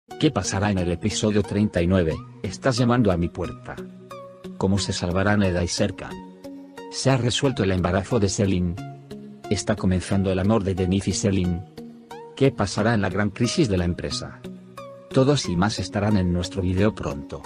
¿Qué pasará en el episodio 39? Estás llamando a mi puerta. ¿Cómo se salvarán Eda y Serkan? ¿Se ha resuelto el embarazo de Selin? ¿Está comenzando el amor de Denise y Selin? ¿Qué pasará en la gran crisis de la empresa? Todos y más estarán en nuestro video pronto.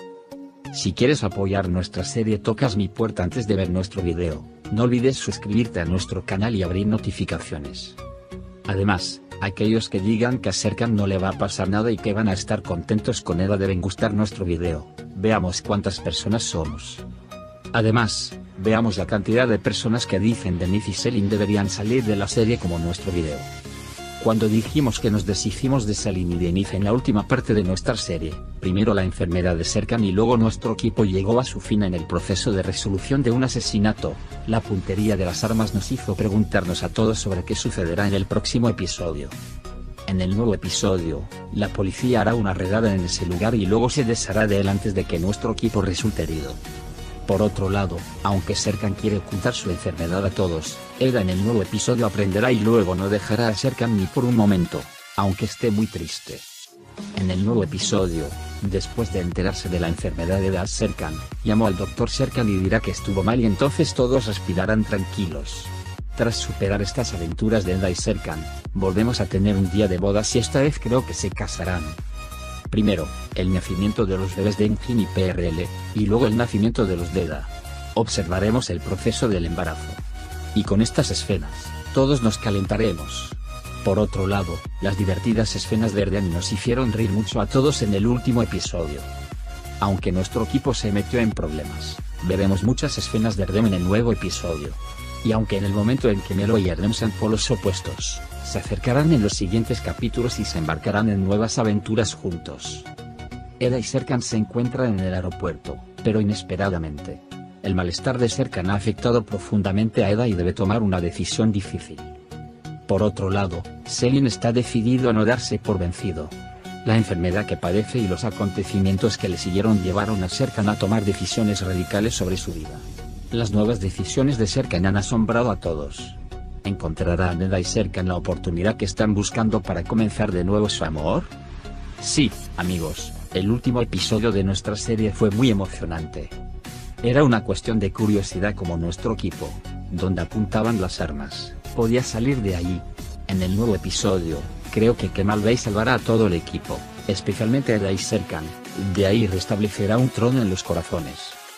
Si quieres apoyar nuestra serie, tocas mi puerta antes de ver nuestro video. No olvides suscribirte a nuestro canal y abrir notificaciones. Además, aquellos que digan que a Serkan no le va a pasar nada y que van a estar contentos con Eda deben gustar nuestro video. Veamos cuántas personas somos. Además, veamos la cantidad de personas que dicen Denise y Selin deberían salir de la serie como nuestro video. Cuando dijimos que nos deshicimos de Selin y Denise en la última parte de nuestra serie, primero la enfermedad de Serkan y luego nuestro equipo llegó a su fin en el proceso de resolución de un asesinato, la puntería de las armas nos hizo preguntarnos a todos sobre qué sucederá en el próximo episodio. En el nuevo episodio, la policía hará una redada en ese lugar y luego se deshará de él antes de que nuestro equipo resulte herido. Por otro lado, aunque Serkan quiere ocultar su enfermedad a todos, Eda en el nuevo episodio aprenderá y luego no dejará a Serkan ni por un momento, aunque esté muy triste. En el nuevo episodio, después de enterarse de la enfermedad de Eda, Serkan llamó al Dr. Serkan y dirá que estuvo mal y entonces todos respirarán tranquilos. Tras superar estas aventuras de Eda y Serkan, volvemos a tener un día de bodas y esta vez creo que se casarán. Primero, el nacimiento de los bebés de Engin y PRL, y luego el nacimiento de los de Eda. Observaremos el proceso del embarazo. Y con estas escenas, todos nos calentaremos. Por otro lado, las divertidas escenas de Erdem nos hicieron reír mucho a todos en el último episodio. Aunque nuestro equipo se metió en problemas, veremos muchas escenas de Erdem en el nuevo episodio. Y aunque en el momento en que Melo y Erdem sean polos opuestos, se acercarán en los siguientes capítulos y se embarcarán en nuevas aventuras juntos. Eda y Serkan se encuentran en el aeropuerto, pero inesperadamente. El malestar de Serkan ha afectado profundamente a Eda y debe tomar una decisión difícil. Por otro lado, Selin está decidido a no darse por vencido. La enfermedad que padece y los acontecimientos que le siguieron llevaron a Serkan a tomar decisiones radicales sobre su vida. Las nuevas decisiones de Serkan han asombrado a todos. ¿Encontrarán Eda y Serkan la oportunidad que están buscando para comenzar de nuevo su amor? Sí, amigos, el último episodio de nuestra serie fue muy emocionante. Era una cuestión de curiosidad como nuestro equipo, donde apuntaban las armas, podía salir de allí. En el nuevo episodio, creo que Kemal Bey salvará a todo el equipo, especialmente a Eda y Serkan, de ahí restablecerá un trono en los corazones.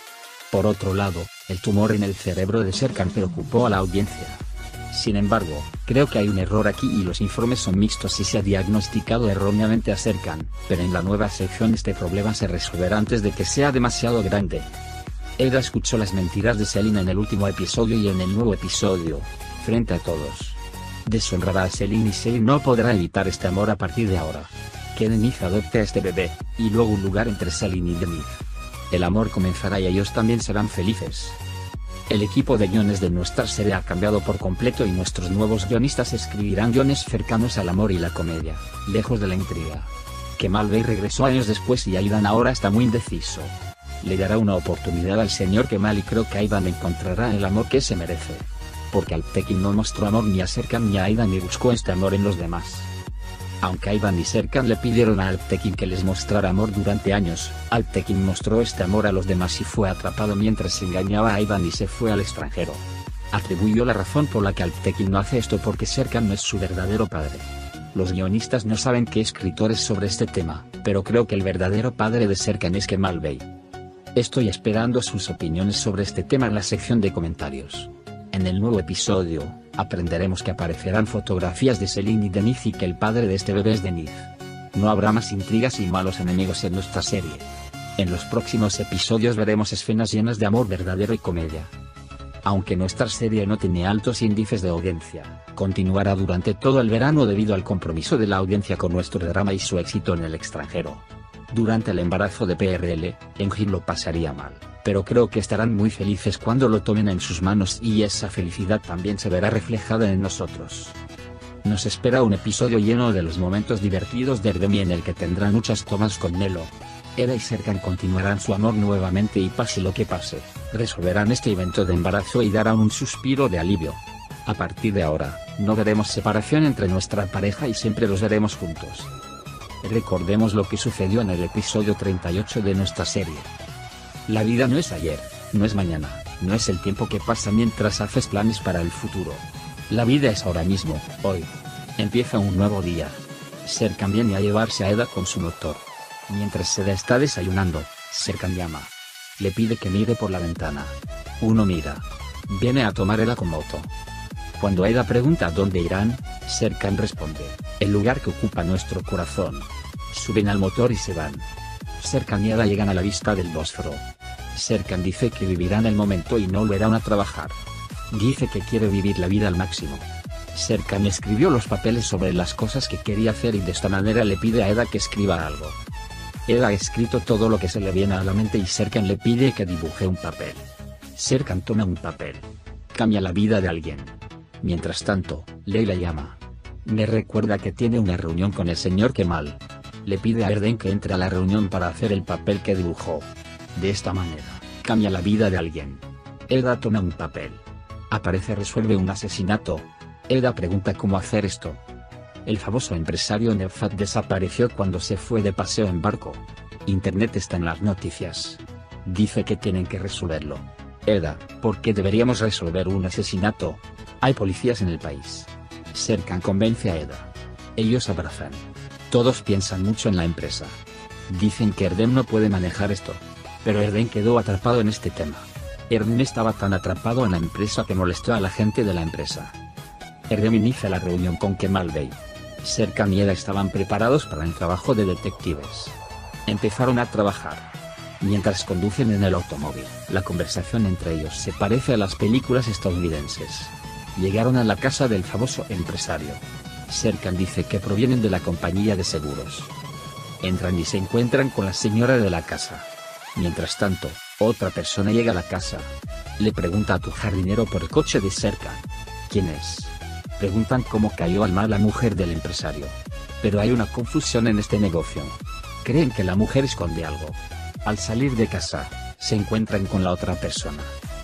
Por otro lado, el tumor en el cerebro de Serkan preocupó a la audiencia. Sin embargo, creo que hay un error aquí y los informes son mixtos y se ha diagnosticado erróneamente a Serkan, pero en la nueva sección este problema se resolverá antes de que sea demasiado grande. Eda escuchó las mentiras de Selin en el último episodio y en el nuevo episodio, frente a todos. Deshonrará a Selin y Selin no podrá evitar este amor a partir de ahora. Que Denise adopte a este bebé, y luego un lugar entre Selin y Denise. El amor comenzará y ellos también serán felices. El equipo de guiones de nuestra serie ha cambiado por completo y nuestros nuevos guionistas escribirán guiones cercanos al amor y la comedia, lejos de la intriga. Kemal Bey regresó años después y Aidan ahora está muy indeciso. Le dará una oportunidad al señor Kemal y creo que Aidan encontrará el amor que se merece. Porque Alptekin no mostró amor ni a Serkan ni a Aidan ni buscó este amor en los demás. Aunque Aidan y Serkan le pidieron a Alptekin que les mostrara amor durante años, Alptekin mostró este amor a los demás y fue atrapado mientras se engañaba a Aidan y se fue al extranjero. Atribuyó la razón por la que Alptekin no hace esto porque Serkan no es su verdadero padre. Los guionistas no saben qué escritores sobre este tema, pero creo que el verdadero padre de Serkan es Kemal Bey. Estoy esperando sus opiniones sobre este tema en la sección de comentarios. En el nuevo episodio, aprenderemos que aparecerán fotografías de Selin y Denise y que el padre de este bebé es Denise. No habrá más intrigas y malos enemigos en nuestra serie. En los próximos episodios veremos escenas llenas de amor verdadero y comedia. Aunque nuestra serie no tiene altos índices de audiencia, continuará durante todo el verano debido al compromiso de la audiencia con nuestro drama y su éxito en el extranjero. Durante el embarazo de PRL, Engin lo pasaría mal, pero creo que estarán muy felices cuando lo tomen en sus manos y esa felicidad también se verá reflejada en nosotros. Nos espera un episodio lleno de los momentos divertidos de Erdem y en el que tendrán muchas tomas con Melo. Eda y Serkan continuarán su amor nuevamente y pase lo que pase, resolverán este evento de embarazo y darán un suspiro de alivio. A partir de ahora, no veremos separación entre nuestra pareja y siempre los veremos juntos. Recordemos lo que sucedió en el episodio 38 de nuestra serie. La vida no es ayer, no es mañana, no es el tiempo que pasa mientras haces planes para el futuro. La vida es ahora mismo, hoy. Empieza un nuevo día. Serkan viene a llevarse a Eda con su motor. Mientras Eda está desayunando, Serkan llama. Le pide que mire por la ventana. Uno mira. Viene a tomar Eda con moto. Cuando Eda pregunta dónde irán, Serkan responde, el lugar que ocupa nuestro corazón. Suben al motor y se van. Serkan y Eda llegan a la vista del Bósforo. Serkan dice que vivirán el momento y no volverán a trabajar. Dice que quiere vivir la vida al máximo. Serkan escribió los papeles sobre las cosas que quería hacer y de esta manera le pide a Eda que escriba algo. Eda ha escrito todo lo que se le viene a la mente y Serkan le pide que dibuje un papel. Serkan toma un papel. Cambia la vida de alguien. Mientras tanto, Leila llama. Me recuerda que tiene una reunión con el señor Kemal. Le pide a Erden que entre a la reunión para hacer el papel que dibujó. De esta manera, cambia la vida de alguien. Eda toma un papel. Aparece resuelve un asesinato. Eda pregunta cómo hacer esto. El famoso empresario Nevzat desapareció cuando se fue de paseo en barco. Internet está en las noticias. Dice que tienen que resolverlo. Eda, ¿por qué deberíamos resolver un asesinato? Hay policías en el país. Serkan convence a Eda. Ellos abrazan. Todos piensan mucho en la empresa. Dicen que Erdem no puede manejar esto. Pero Erdem quedó atrapado en este tema. Erdem estaba tan atrapado en la empresa que molestó a la gente de la empresa. Erdem inicia la reunión con Kemal Bey. Serkan y Eda estaban preparados para el trabajo de detectives. Empezaron a trabajar. Mientras conducen en el automóvil, la conversación entre ellos se parece a las películas estadounidenses. Llegaron a la casa del famoso empresario. Serkan dice que provienen de la compañía de seguros. Entran y se encuentran con la señora de la casa. Mientras tanto, otra persona llega a la casa. Le pregunta a tu jardinero por el coche de Serkan. ¿Quién es? Preguntan cómo cayó al mar la mujer del empresario. Pero hay una confusión en este negocio. Creen que la mujer esconde algo. Al salir de casa, se encuentran con la otra persona.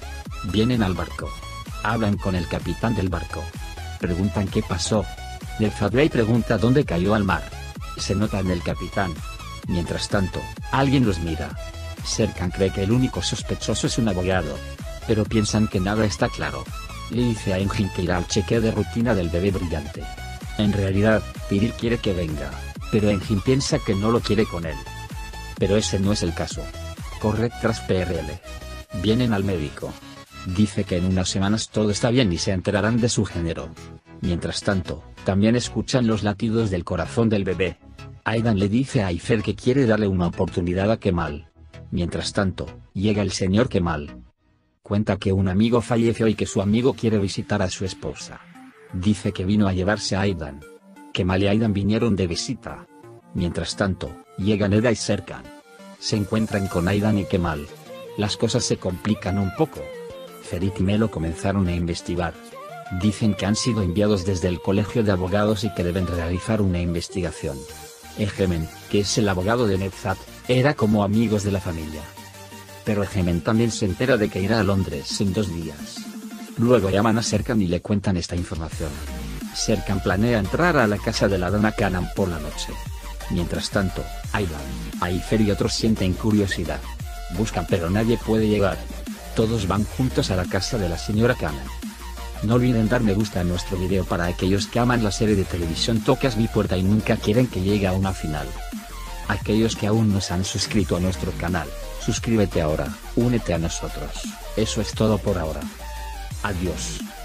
Vienen al barco. Hablan con el capitán del barco. Preguntan qué pasó. Nevzat Bey pregunta dónde cayó al mar. Se nota en el capitán. Mientras tanto, alguien los mira. Serkan cree que el único sospechoso es un abogado. Pero piensan que nada está claro. Le dice a Engin que irá al chequeo de rutina del bebé brillante. En realidad, Piril quiere que venga, pero Engin piensa que no lo quiere con él. Pero ese no es el caso. Corre tras PRL. Vienen al médico. Dice que en unas semanas todo está bien y se enterarán de su género. Mientras tanto, también escuchan los latidos del corazón del bebé. Aidan le dice a Aifer que quiere darle una oportunidad a Kemal. Mientras tanto, llega el señor Kemal. Cuenta que un amigo falleció y que su amigo quiere visitar a su esposa. Dice que vino a llevarse a Aidan. Kemal y Aidan vinieron de visita. Mientras tanto, llegan Eda y Serkan. Se encuentran con Aidan y Kemal. Las cosas se complican un poco. Ferit y Melo comenzaron a investigar. Dicen que han sido enviados desde el colegio de abogados y que deben realizar una investigación. Egemen, que es el abogado de Nevzat, era como amigos de la familia. Pero Egemen también se entera de que irá a Londres en 2 días. Luego llaman a Serkan y le cuentan esta información. Serkan planea entrar a la casa de la dona Kanan por la noche. Mientras tanto, Aidan, Aifer y otros sienten curiosidad. Buscan pero nadie puede llegar. Todos van juntos a la casa de la señora Kanan. No olviden dar me gusta a nuestro video para aquellos que aman la serie de televisión Tocas mi puerta y nunca quieren que llegue a una final. Aquellos que aún no se han suscrito a nuestro canal, suscríbete ahora, únete a nosotros. Eso es todo por ahora. Adiós.